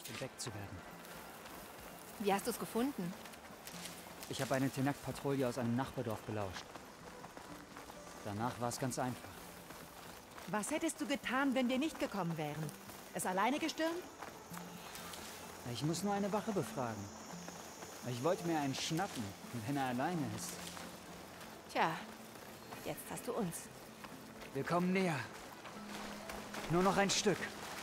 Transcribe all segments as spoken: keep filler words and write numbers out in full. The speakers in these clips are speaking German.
entdeckt zu werden. Wie hast du es gefunden? Ich habe eine Tenak-Patrouille aus einem Nachbardorf belauscht. Danach war es ganz einfach. Was hättest du getan, wenn wir nicht gekommen wären? Es alleine gestürmt? Ich muss nur eine Wache befragen. Ich wollte mir einen schnappen, wenn er alleine ist. Tja, jetzt hast du uns. Wir kommen näher. Nur noch ein Stück.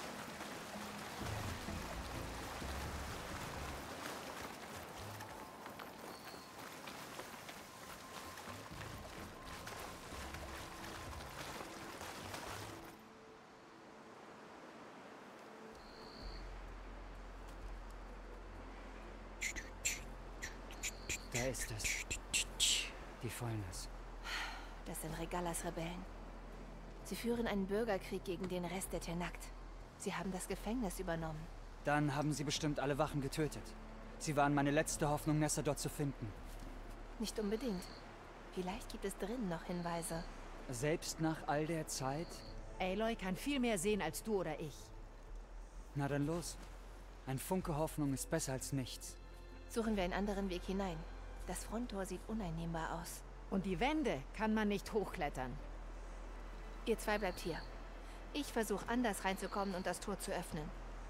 Da ist es. Die Fäulnis. Das sind Regalas Rebellen. Sie führen einen Bürgerkrieg gegen den Rest der Tenakt. Sie haben das Gefängnis übernommen. Dann haben sie bestimmt alle Wachen getötet. Sie waren meine letzte Hoffnung, Nessa dort zu finden. Nicht unbedingt. Vielleicht gibt es drinnen noch Hinweise. Selbst nach all der Zeit? Aloy kann viel mehr sehen als du oder ich. Na dann los. Ein Funke Hoffnung ist besser als nichts. Suchen wir einen anderen Weg hinein. Das Fronttor sieht uneinnehmbar aus. Und die Wände kann man nicht hochklettern. Ihr zwei bleibt hier. Ich versuche anders reinzukommen und das Tor zu öffnen.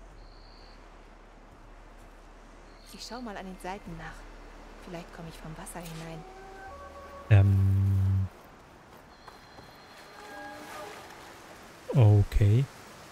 Ich schau mal an den Seiten nach. Vielleicht komme ich vom Wasser hinein. Ähm. Okay.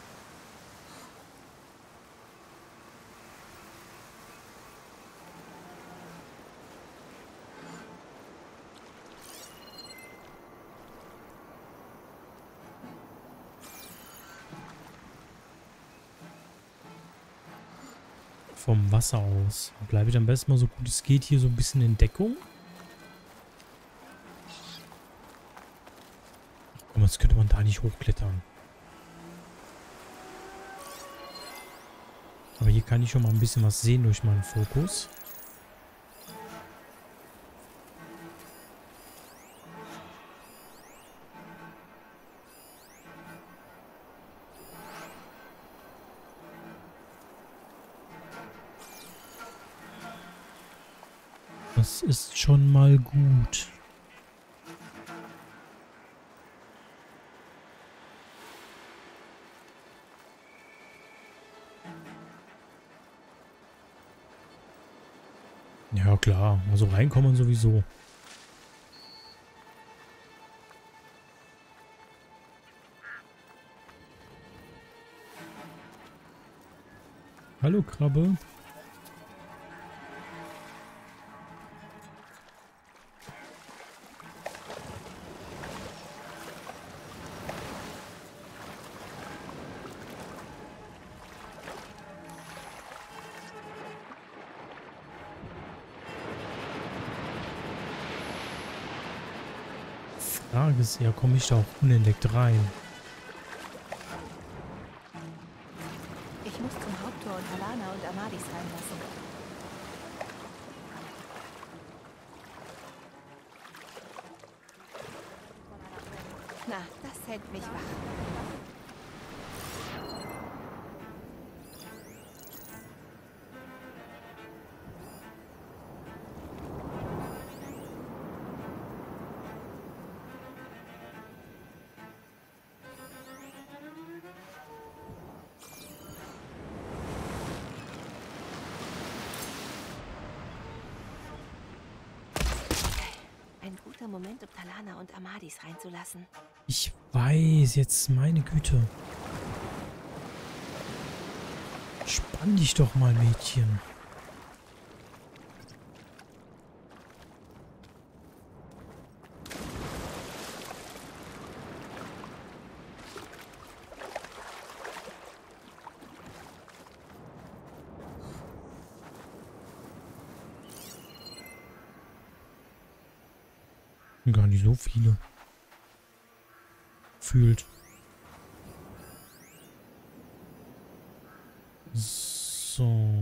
Vom Wasser aus. Bleibe ich am besten mal so gut es geht hier so ein bisschen in Deckung. Ach komm, jetzt könnte man da nicht hochklettern. Aber hier kann ich schon mal ein bisschen was sehen durch meinen Fokus. Das ist schon mal gut. Ja klar, also reinkommen sowieso. Hallo Krabbe. Frage ist ja, komme ich da auch unentdeckt rein? Ich muss zum Haupttor und Halana und Amadis reinlassen. Na, das hält mich wach. Ein guter Moment, um Talana und Amadis reinzulassen. Ich weiß, jetzt meine Güte. Spann dich doch mal, Mädchen. Gar nicht so viele. Fühlt. So.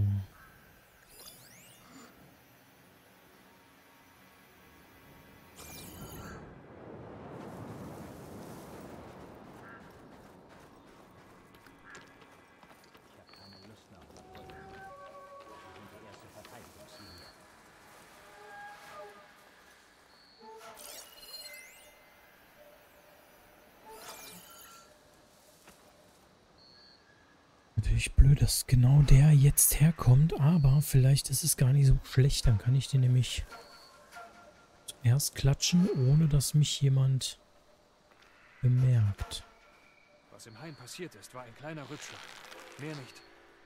Natürlich blöd, dass genau der jetzt herkommt, aber vielleicht ist es gar nicht so schlecht. Dann kann ich den nämlich zuerst klatschen, ohne dass mich jemand bemerkt. Was im Hain passiert ist, war ein kleiner Rückschlag. Mehr nicht.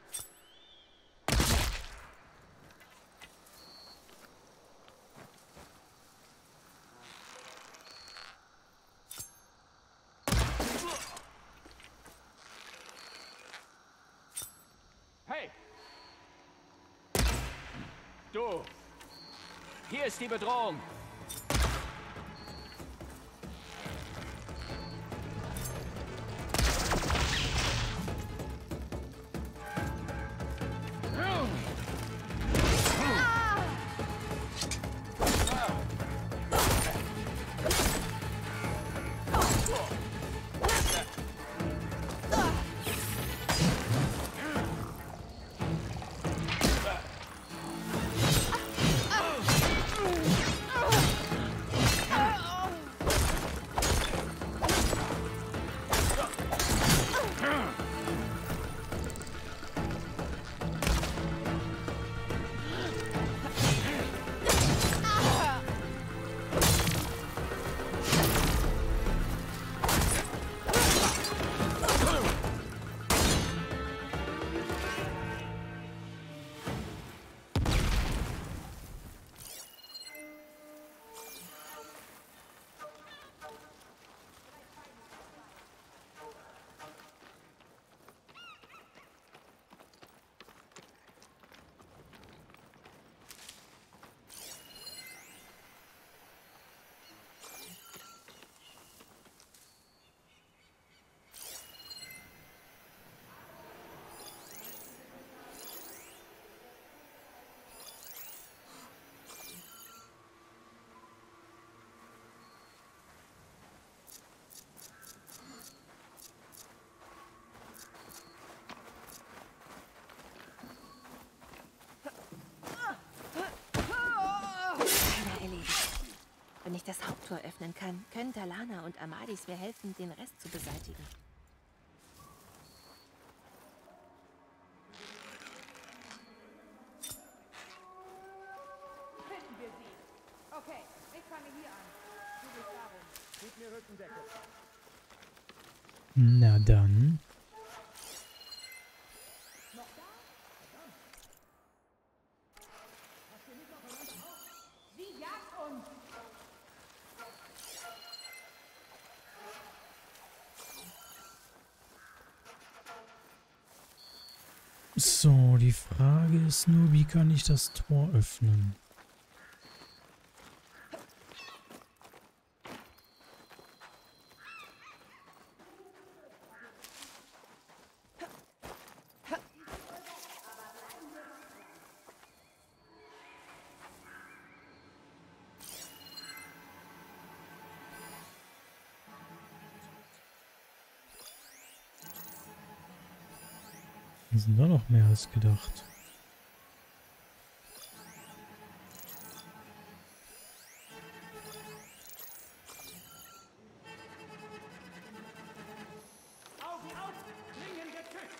Hey! Du! Hier ist die Bedrohung! Wenn ich das Haupttor öffnen kann, können Talana und Amadis mir helfen, den Rest zu beseitigen. Finden wir sie. Okay, ich fange hier an. Du bist darum. Gib mir Rückendeckung. Na dann. Sie jagt uns. So, die Frage ist nur, wie kann ich das Tor öffnen? Das sind da noch mehr als gedacht. Augen auf! Klingen geküsst!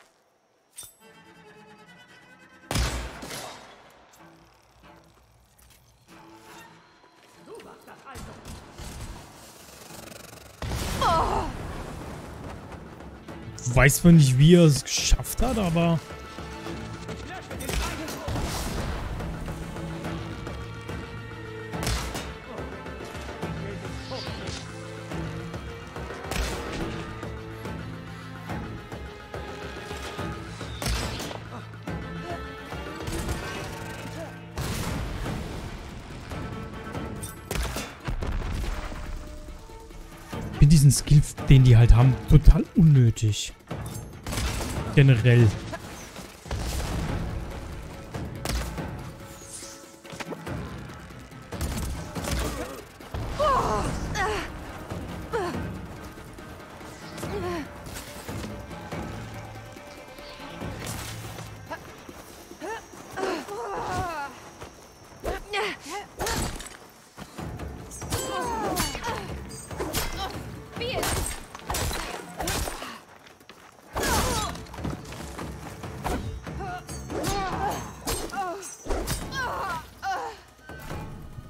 Du machst das also! Weiß man nicht, wie er es geschafft hat, aber... Ich finde diesen Skill, den die halt haben, total unnötig. Generell.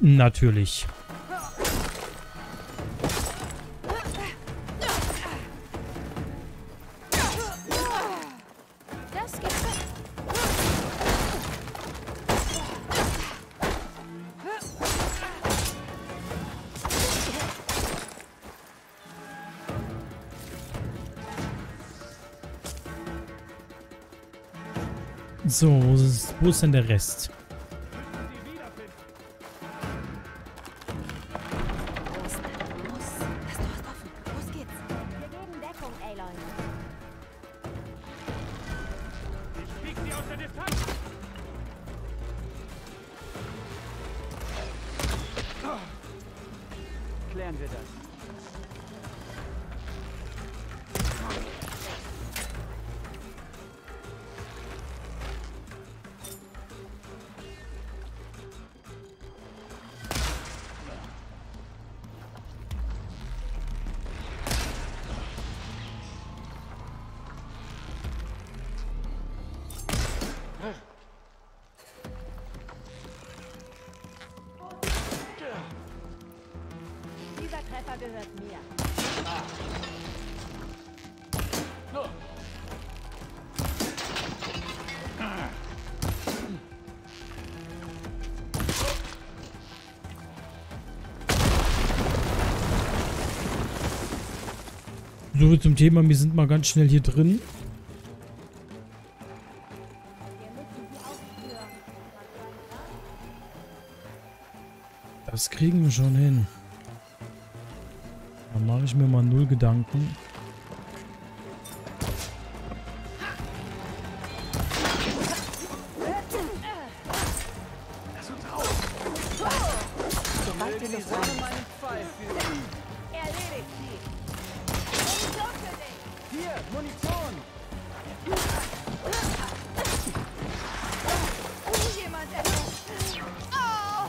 Natürlich. Das geht weg. So, wo ist, wo ist denn der Rest? Los, los. Das Tor ist offen. Los geht's. Wir geben Deckung, Aloy. Ich krieg sie aus der Distanz! Klären wir das. Dieser Treffer gehört mir. So viel zum Thema, wir sind mal ganz schnell hier drin. Wir müssen sie aufspüren. Das kriegen wir schon hin. Da mache ich mir mal null Gedanken. Sobald wir Die das Sonne rein. meinen Pfeil führen. Erledigt sie. Munition für dich. Hier, Munition! Jemand etwas. Oh!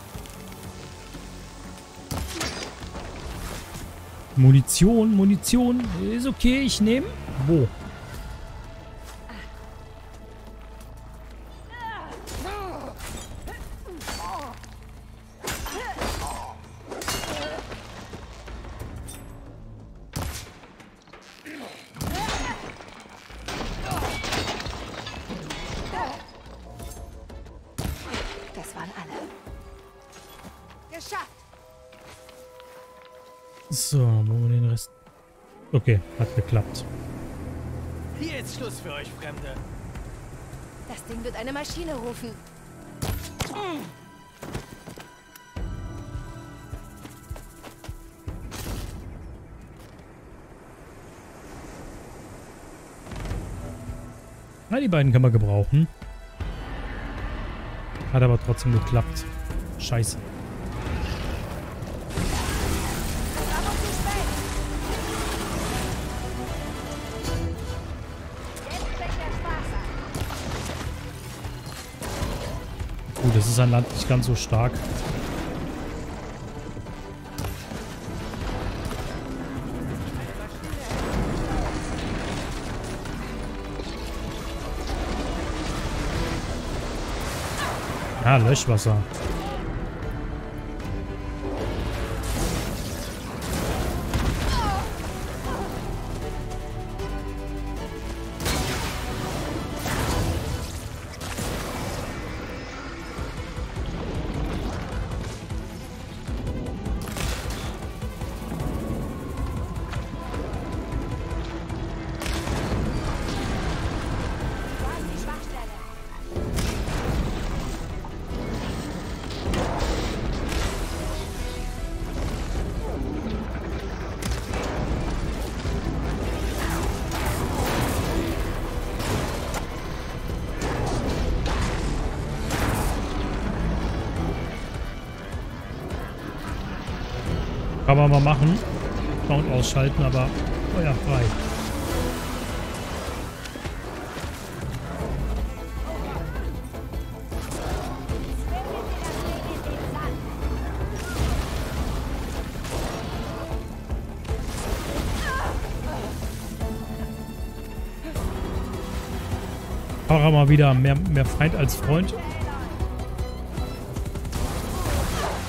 Munition, Munition. Ist okay, ich nehme. Wo? Das waren alle. Geschafft! So, wo wir den Rest... Okay, hat geklappt. Hier ist Schluss für euch, Fremde. Das Ding wird eine Maschine rufen. Na, die beiden kann man gebrauchen. Hat aber trotzdem geklappt. Scheiße. Jetzt fängt der Spaß an. Gut, das ist an Land nicht ganz so stark. Ah, Löschwasser. Wo ist die Schwachstelle? Kann man mal machen. Sound ausschalten, aber Feuer frei. Fahrer mal wieder mehr, mehr Feind als Freund.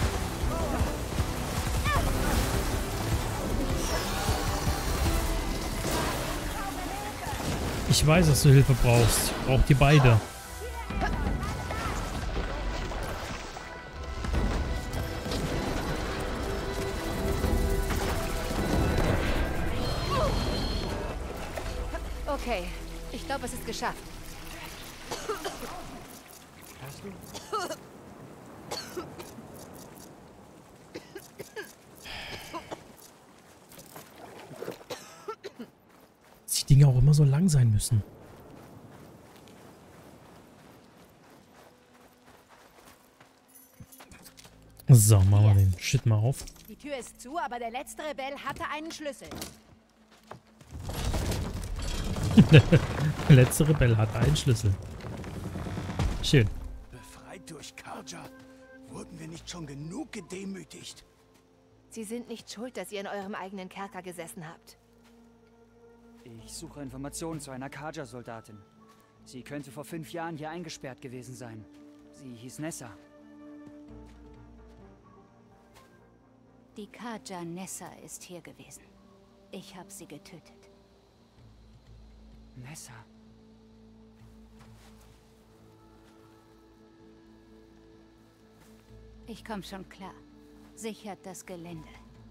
Ich weiß, dass du Hilfe brauchst. Ich brauch die beide. Okay, ich glaube, es ist geschafft. Hast du? Dass die Dinge auch immer so lang sein müssen. So, machen wir den Shit mal auf. Die Tür ist zu, aber der letzte Rebell hatte einen Schlüssel. Der letzte Rebell hat einen Schlüssel. Schön. Befreit durch Karja. Wurden wir nicht schon genug gedemütigt? Sie sind nicht schuld, dass ihr in eurem eigenen Kerker gesessen habt. Ich suche Informationen zu einer Karja-Soldatin. Sie könnte vor fünf Jahren hier eingesperrt gewesen sein. Sie hieß Nessa. Die Karja Nessa ist hier gewesen. Ich habe sie getötet. Nessa? Ich komme schon klar. Sichert das Gelände.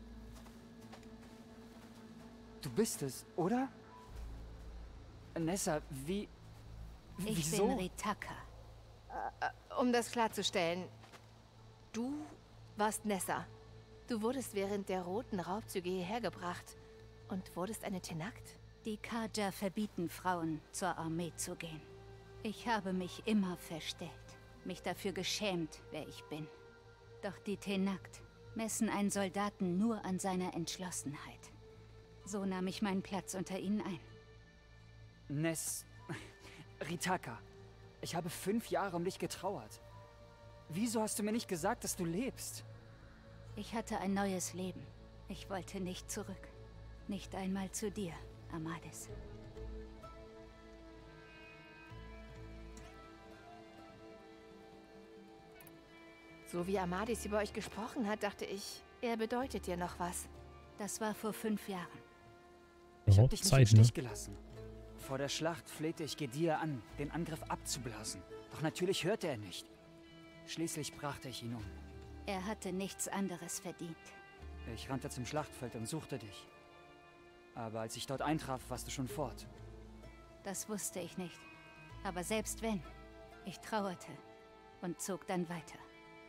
Du bist es, oder? Nessa, wie... Ich Wieso? bin Ritaka. Um das klarzustellen, du warst Nessa. Du wurdest während der roten Raubzüge hierher gebracht und wurdest eine Tenakt? Die Karja verbieten Frauen, zur Armee zu gehen. Ich habe mich immer verstellt, mich dafür geschämt, wer ich bin. Doch die Tenakt messen einen Soldaten nur an seiner Entschlossenheit. So nahm ich meinen Platz unter ihnen ein. Ness... Ritaka, ich habe fünf Jahre um dich getrauert. Wieso hast du mir nicht gesagt, dass du lebst? Ich hatte ein neues Leben. Ich wollte nicht zurück. Nicht einmal zu dir, Amadis. So wie Amadis über euch gesprochen hat, dachte ich, er bedeutet dir noch was. Das war vor fünf Jahren. Ich Oh, hab dich nicht Zeit, im ne? Stich gelassen. Vor der Schlacht flehte ich Gedir an, den Angriff abzublasen. Doch natürlich hörte er nicht. Schließlich brachte ich ihn um. Er hatte nichts anderes verdient. Ich rannte zum Schlachtfeld und suchte dich. Aber als ich dort eintraf, warst du schon fort. Das wusste ich nicht. Aber selbst wenn, ich trauerte und zog dann weiter.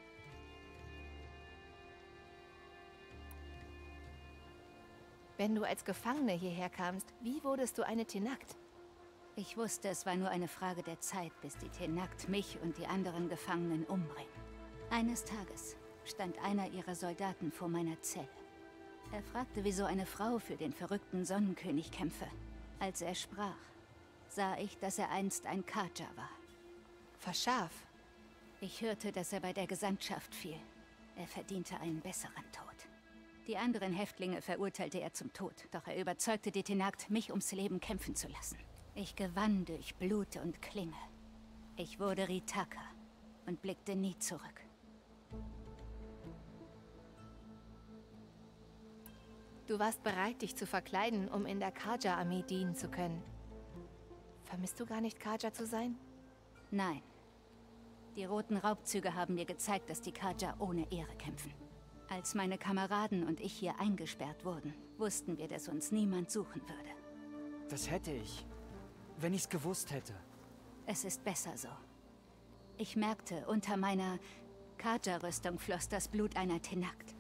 Wenn du als Gefangene hierher kamst, wie wurdest du eine Tenakt? Ich wusste, es war nur eine Frage der Zeit, bis die Tenakt mich und die anderen Gefangenen umbringen. Eines Tages stand einer ihrer Soldaten vor meiner Zelle. Er fragte, wieso eine Frau für den verrückten Sonnenkönig kämpfe. Als er sprach, sah ich, dass er einst ein Karja war. Verschaf. Ich hörte, dass er bei der Gesandtschaft fiel. Er verdiente einen besseren Tod. Die anderen Häftlinge verurteilte er zum Tod, doch er überzeugte die Tenakt, mich ums Leben kämpfen zu lassen. Ich gewann durch Blut und Klinge. Ich wurde Ritaka und blickte nie zurück. Du warst bereit, dich zu verkleiden, um in der Karja-Armee dienen zu können. Vermisst du gar nicht, Karja zu sein? Nein. Die roten Raubzüge haben mir gezeigt, dass die Karja ohne Ehre kämpfen. Als meine Kameraden und ich hier eingesperrt wurden, wussten wir, dass uns niemand suchen würde. Das hätte ich, wenn ich's gewusst hätte. Es ist besser so. Ich merkte, unter meiner Karja-Rüstung floss das Blut einer Tenakt.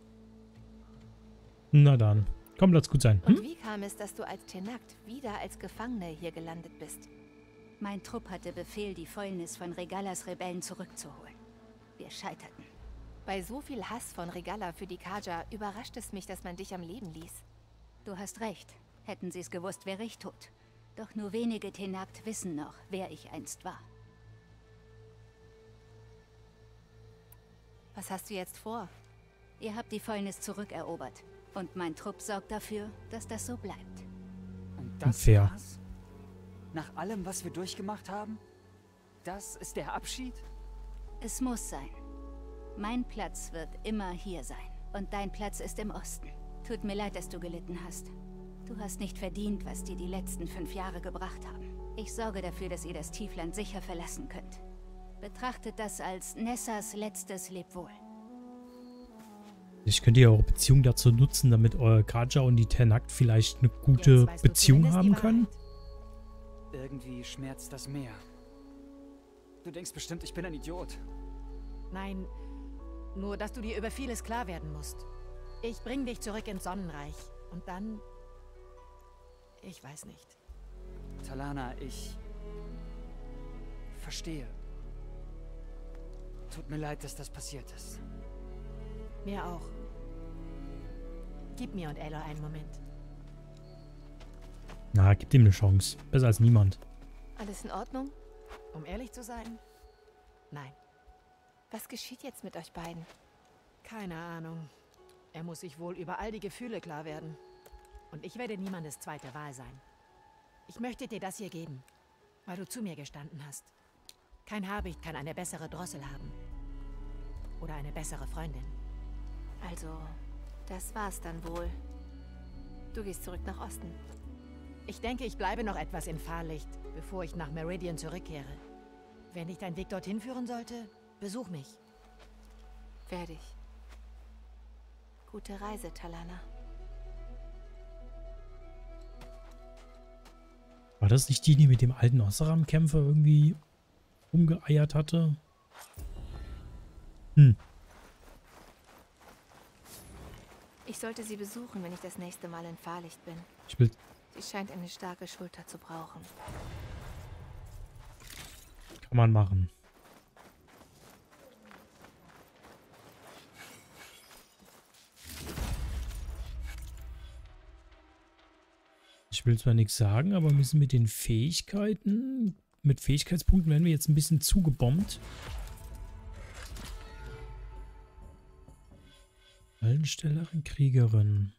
Na dann. Komm, lass gut sein. Und Hm? wie kam es, dass du als Tenakt wieder als Gefangene hier gelandet bist? Mein Trupp hatte Befehl, die Fäulnis von Regalas Rebellen zurückzuholen. Wir scheiterten. Bei so viel Hass von Regalla für die Karja überrascht es mich, dass man dich am Leben ließ. Du hast recht. Hätten sie es gewusst, wäre ich tot. Doch nur wenige Tenakt wissen noch, wer ich einst war. Was hast du jetzt vor? Ihr habt die Fäulnis zurückerobert. Und mein Trupp sorgt dafür, dass das so bleibt. Und das Fair. war's? Nach allem, was wir durchgemacht haben? Das ist der Abschied? Es muss sein. Mein Platz wird immer hier sein. Und dein Platz ist im Osten. Tut mir leid, dass du gelitten hast. Du hast nicht verdient, was dir die letzten fünf Jahre gebracht haben. Ich sorge dafür, dass ihr das Tiefland sicher verlassen könnt. Betrachtet das als Nessas letztes Lebwohl. Ich könnte ja eure Beziehung dazu nutzen, damit euer Karja und die Tenakt vielleicht eine gute Jetzt weißt du Beziehung zumindest die haben Wahrheit. können. Irgendwie schmerzt das mehr. Du denkst bestimmt, ich bin ein Idiot. Nein, nur dass du dir über vieles klar werden musst. Ich bring dich zurück ins Sonnenreich. Und dann... Ich weiß nicht. Talana, ich... verstehe. Tut mir leid, dass das passiert ist. Mir auch. Gib mir und Aloy einen Moment. Na, gib ihm eine Chance. Besser als niemand. Alles in Ordnung? Um ehrlich zu sein? Nein. Was geschieht jetzt mit euch beiden? Keine Ahnung. Er muss sich wohl über all die Gefühle klar werden. Und ich werde niemandes zweite Wahl sein. Ich möchte dir das hier geben, weil du zu mir gestanden hast. Kein Habicht kann eine bessere Drossel haben. Oder eine bessere Freundin. Also, das war's dann wohl. Du gehst zurück nach Osten. Ich denke, ich bleibe noch etwas in Fahrlicht, bevor ich nach Meridian zurückkehre. Wenn dich dein Weg dorthin führen sollte, besuch mich. Werde ich. Gute Reise, Talana. War das nicht die, die mit dem alten Osram-Kämpfer irgendwie rumgeeiert hatte? Hm. Ich sollte sie besuchen, wenn ich das nächste Mal in Fahrlicht bin. Ich will... Sie scheint eine starke Schulter zu brauchen. Kann man machen. Ich will zwar nichts sagen, aber müssen mit den Fähigkeiten, mit Fähigkeitspunkten werden wir jetzt ein bisschen zugebombt. Fallenstellerin, Kriegerin.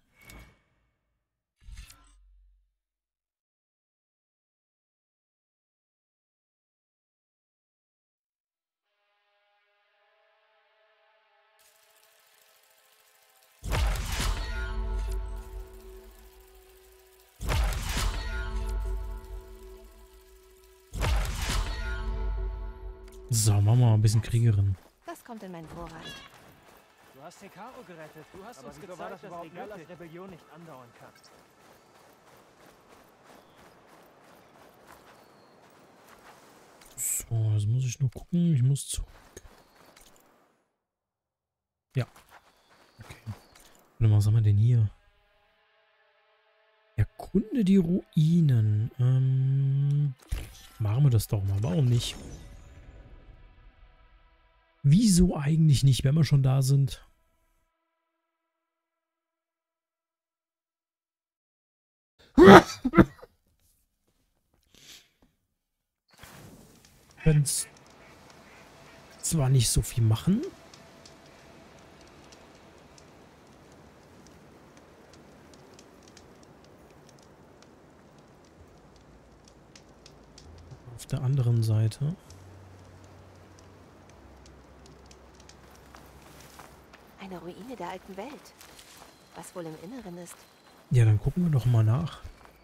So, machen wir mal ein bisschen Kriegerin. Das kommt in meinen Vorrat. Du hast Hekaro gerettet. Du hast Aber uns wieso gezeigt, war das dass überhaupt Regalas nötig? Rebellion nicht andauern kann. So, jetzt muss ich nur gucken. Ich muss zurück. Ja. Okay. Warte mal, was haben wir denn hier? Erkunde die Ruinen. Ähm, machen wir das doch mal. Warum nicht? Wieso eigentlich nicht, wenn wir schon da sind? Können zwar nicht so viel machen. Auf der anderen Seite. Eine Ruine der alten Welt. Was wohl im Inneren ist. Ja, dann gucken wir doch mal nach.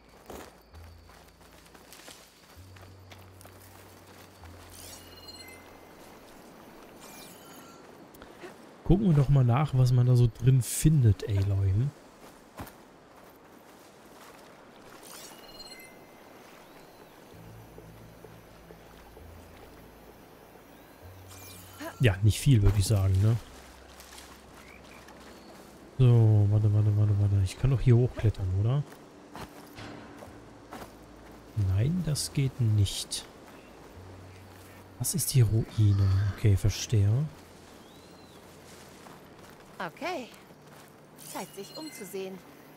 Gucken wir doch mal nach, was man da so drin findet, Aloy. Ja, nicht viel, würde ich sagen, ne? So, warte, warte, warte, warte. Ich kann doch hier hochklettern, oder? Nein, das geht nicht. Was ist die Ruine? Okay, verstehe. Okay. Zeit, sich umzusehen.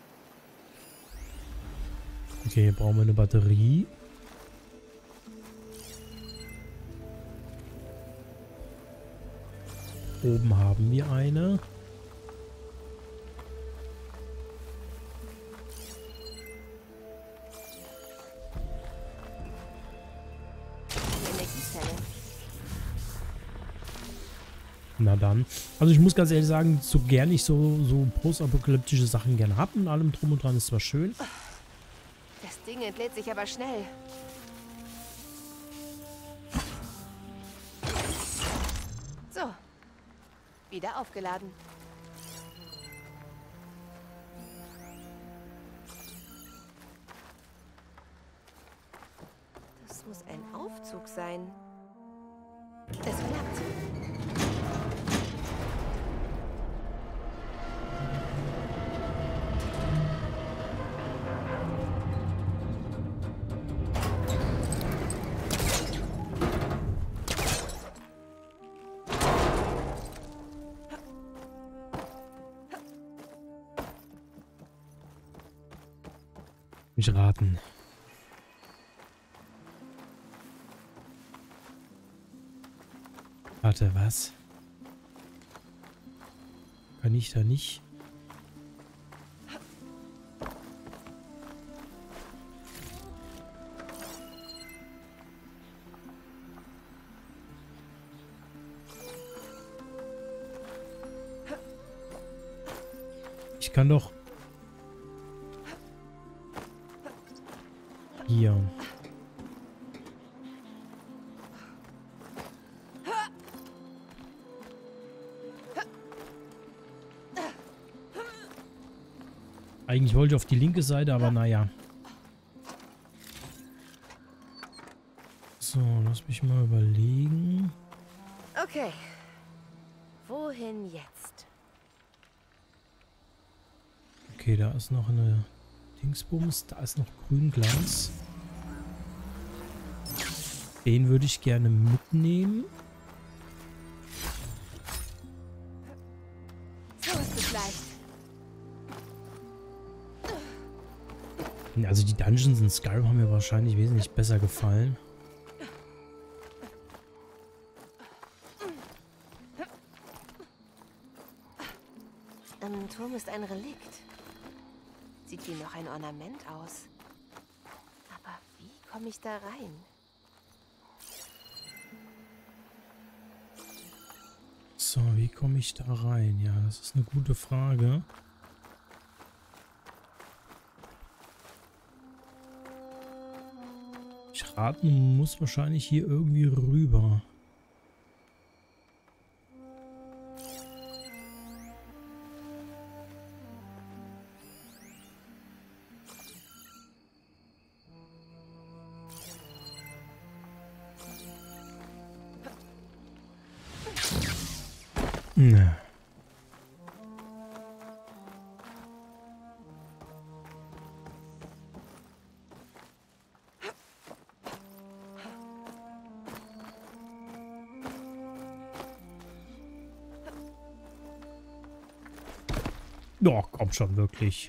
Okay, hier brauchen wir eine Batterie. Oben haben wir eine. Die Energiezelle. Na dann. Also ich muss ganz ehrlich sagen, so gern ich so, so postapokalyptische Sachen gerne habe und allem drum und dran ist zwar schön. Das Ding entlädt sich aber schnell. Wieder aufgeladen. Das muss ein Aufzug sein. Es klappt. Mich raten. Warte, was? Kann ich da nicht? Ich kann doch hier. Eigentlich wollte ich auf die linke Seite, aber naja. So, lass mich mal überlegen. Okay. Wohin jetzt? Okay, da ist noch eine Dingsbums, da ist noch Grünglas. Den würde ich gerne mitnehmen. So ist es leicht. Also die Dungeons in Skyrim haben mir wahrscheinlich wesentlich besser gefallen. Am Turm ist ein Relikt. Sieht wie noch ein Ornament aus. Aber wie komme ich da rein? So, wie komme ich da rein? Ja, das ist eine gute Frage. Ich raten muss wahrscheinlich hier irgendwie rüber. Na. Ja, kommt schon wirklich.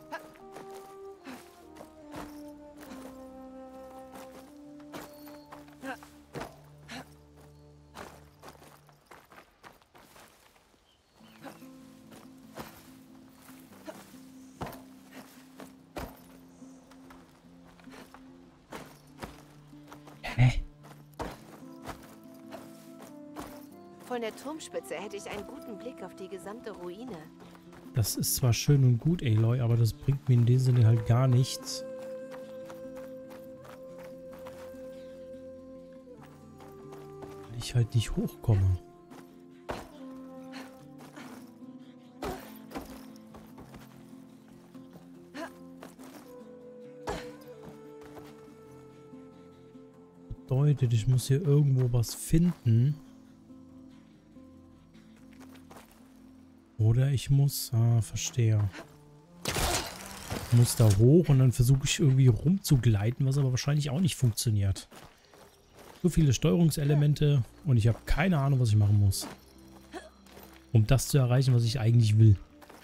Von der Turmspitze hätte ich einen guten Blick auf die gesamte Ruine. Das ist zwar schön und gut, Aloy, aber das bringt mir in dem Sinne halt gar nichts. Weil ich halt nicht hochkomme. Bedeutet, ich muss hier irgendwo was finden. Oder ich muss, ah, verstehe. Ich muss da hoch und dann versuche ich irgendwie rumzugleiten, was aber wahrscheinlich auch nicht funktioniert. So viele Steuerungselemente und ich habe keine Ahnung, was ich machen muss. Um das zu erreichen, was ich eigentlich will.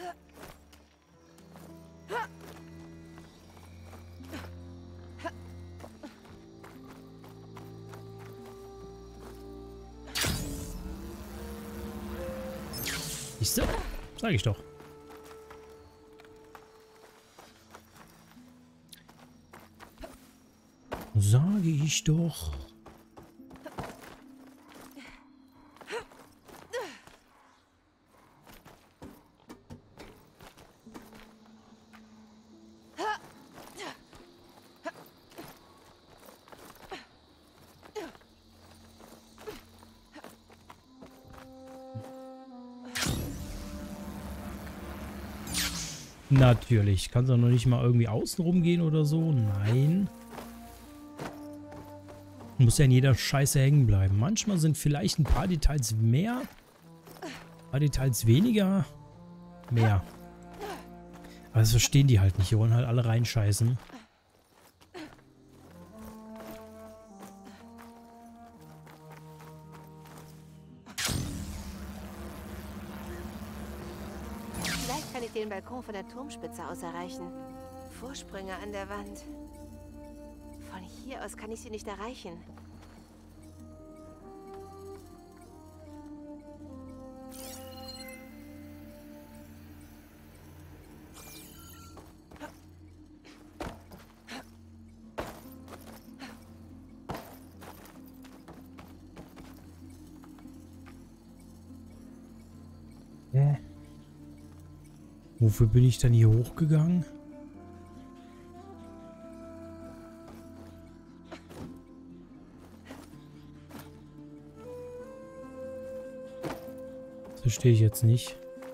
Siehste? Sag ich doch. Sage ich doch. Natürlich. Kannst du noch nicht mal irgendwie außen rumgehen oder so? Nein. Muss ja in jeder Scheiße hängen bleiben. Manchmal sind vielleicht ein paar Details mehr, ein paar Details weniger, mehr. Aber das verstehen die halt nicht. Die wollen halt alle reinscheißen. Vielleicht kann ich den Balkon von der Turmspitze aus erreichen. Vorsprünge an der Wand. Von hier aus kann ich sie nicht erreichen. Hä? Wofür bin ich dann hier hochgegangen? Das verstehe ich jetzt nicht.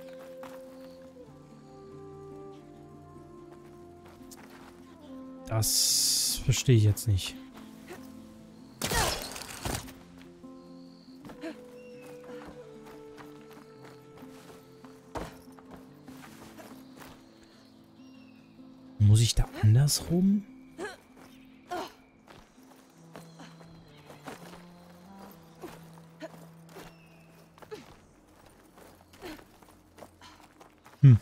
Das verstehe ich jetzt nicht. Muss ich da andersrum? Hm.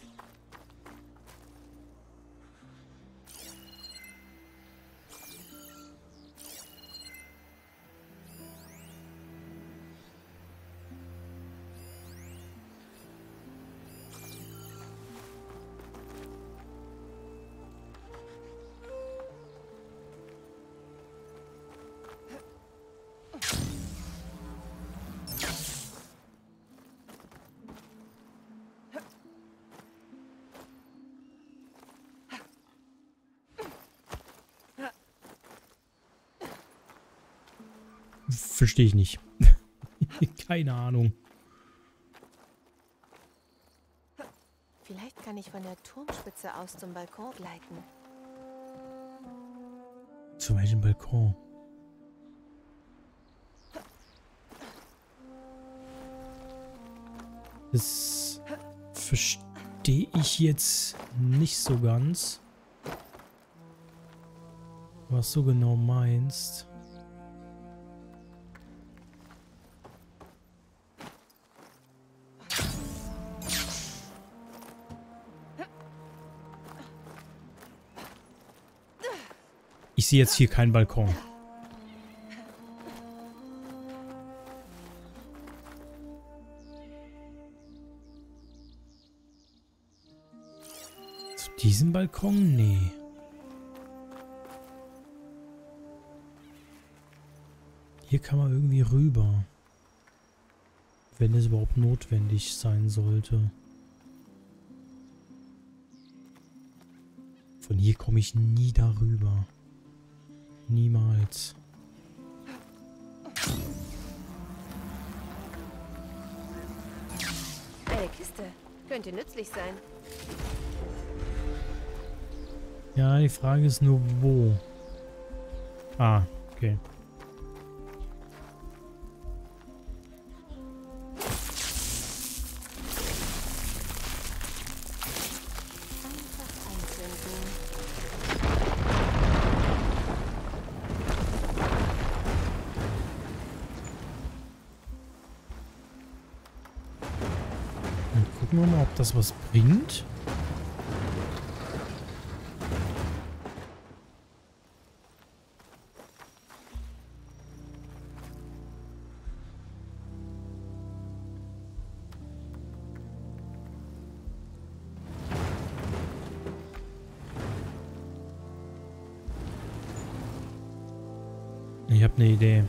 Verstehe ich nicht. Keine Ahnung. Vielleicht kann ich von der Turmspitze aus zum Balkon gleiten. Zu welchem Balkon? Das verstehe ich jetzt nicht so ganz, was du genau meinst. Ich sehe jetzt hier keinen Balkon. Zu diesem Balkon? Nee. Hier kann man irgendwie rüber. Wenn es überhaupt notwendig sein sollte. Von hier komme ich nie darüber. Niemals. Eine Kiste. Könnte nützlich sein. Ja, die Frage ist nur, wo. Ah, okay. Gucken wir mal, ob das was bringt. Ich habe eine Idee.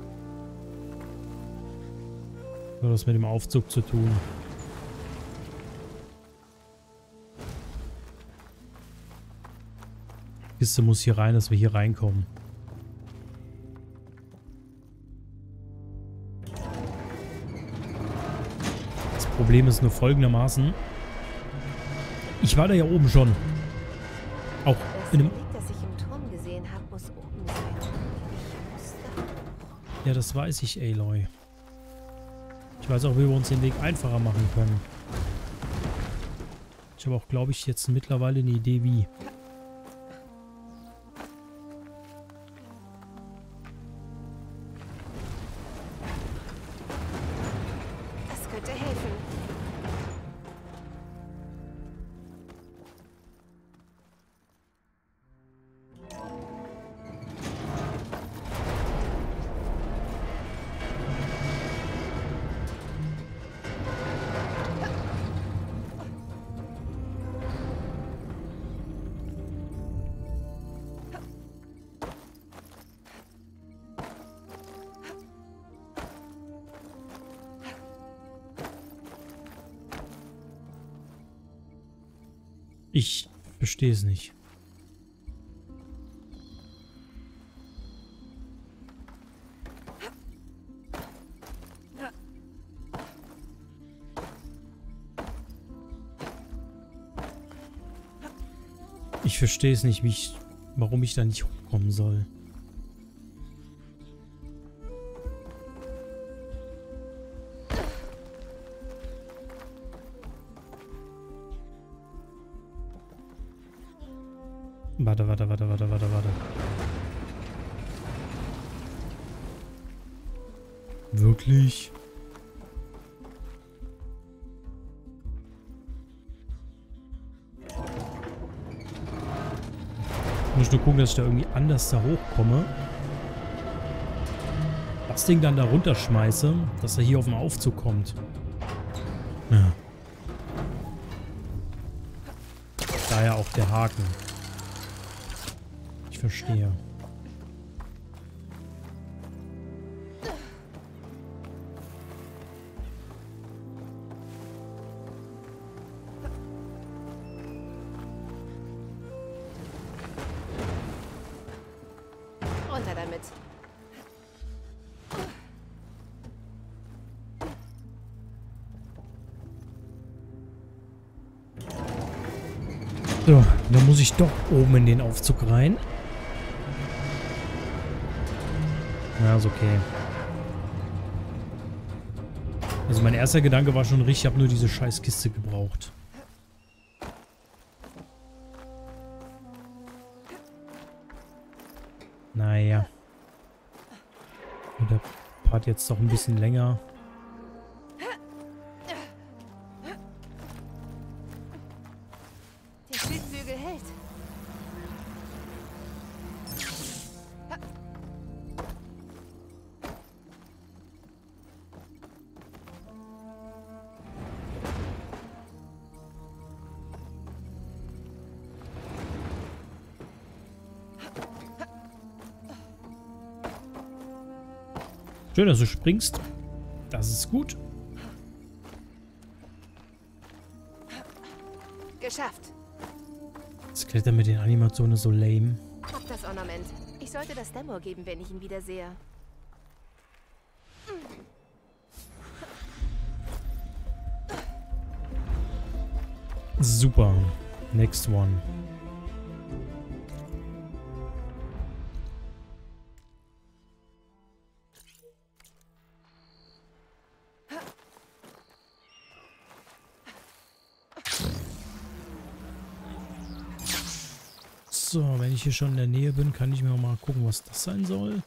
Was hat das mit dem Aufzug zu tun? Die Kiste muss hier rein, dass wir hier reinkommen. Das Problem ist nur folgendermaßen. Ich war da ja oben schon. Auch Das in einem... Relikt, das ich im Turm gesehen habe, muss oben sein. Ich muss da hoch. Ja, das weiß ich, Aloy. Ich weiß auch, wie wir uns den Weg einfacher machen können. Ich habe auch, glaube ich, jetzt mittlerweile eine Idee, wie. Das könnte helfen. Ich verstehe es nicht. Ich verstehe es nicht, wie ich, warum ich da nicht hochkommen soll. Warte, warte, warte, warte, warte, warte. Wirklich? Ich muss nur gucken, dass ich da irgendwie anders da hochkomme. Das Ding dann da runterschmeiße, dass er hier auf den Aufzug kommt. Ja. Daher auch der Haken. Ich verstehe. Runter damit. So, dann muss ich doch oben in den Aufzug rein. Ja, ist okay. Also mein erster Gedanke war schon richtig, ich habe nur diese scheiß Kiste gebraucht. Naja. Und der Part jetzt doch ein bisschen länger. Der Schildbügel hält. Schön, dass du springst. Das ist gut. Geschafft. Das Klettern mit den Animationen ist so lame. Hab das Ornament. Ich sollte das Demo geben, wenn ich ihn wiedersehe. Super. Next one. So, wenn ich hier schon in der Nähe bin, kann ich mir mal gucken, was das sein soll.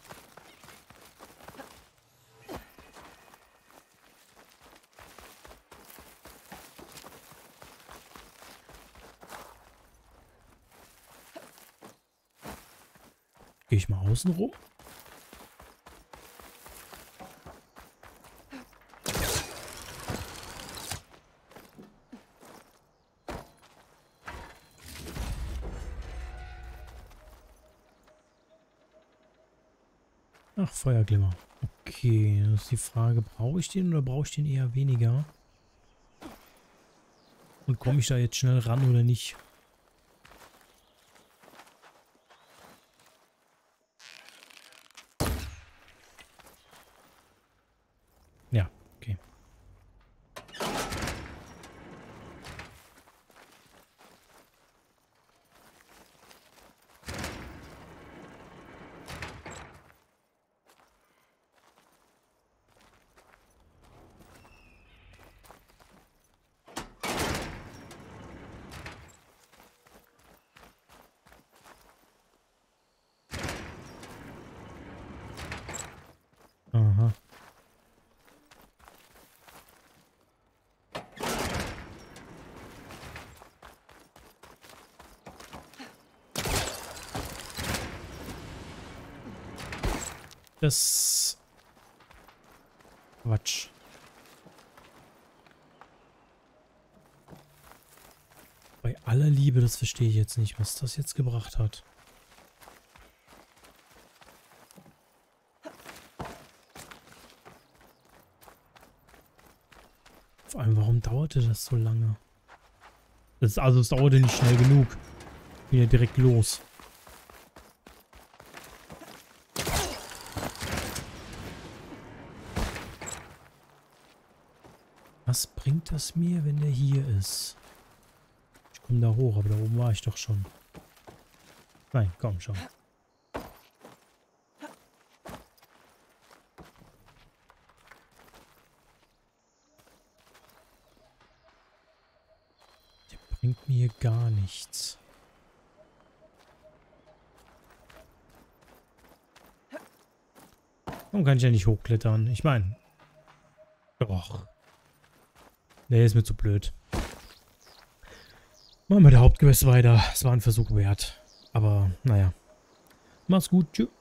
Gehe ich mal außen rum? Ach, Feuerglimmer. Okay, das ist die Frage, brauche ich den oder brauche ich den eher weniger? Und komme ich da jetzt schnell ran oder nicht? Ja, okay. Aha. Das... Quatsch. Bei aller Liebe, das verstehe ich jetzt nicht, was das jetzt gebracht hat. Vor allem, warum dauerte das so lange? Das, also es dauerte nicht schnell genug. Bin ja direkt los. Was bringt das mir, wenn der hier ist? Ich komme da hoch, aber da oben war ich doch schon. Nein, komm schon. Der bringt mir gar nichts. Warum kann ich ja nicht hochklettern? Ich meine... Doch. Nee, ist mir zu blöd. Machen wir der Hauptquest weiter. Es war ein Versuch wert. Aber, naja. Mach's gut. Tschüss.